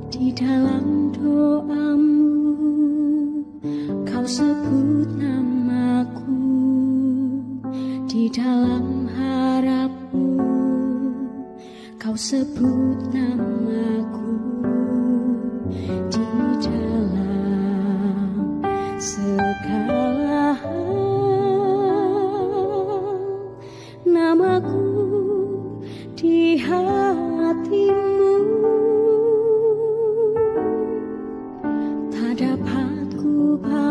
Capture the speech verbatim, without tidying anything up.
Di dalam doamu kau sebut namaku, di dalam harapmu kau sebut namaku, di dalam segala hal namaku di hatimu. Tak dapat ku